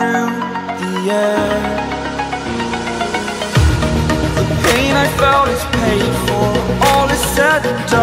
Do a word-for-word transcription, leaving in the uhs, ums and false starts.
through the air. The pain I felt is paid for, all is said and done.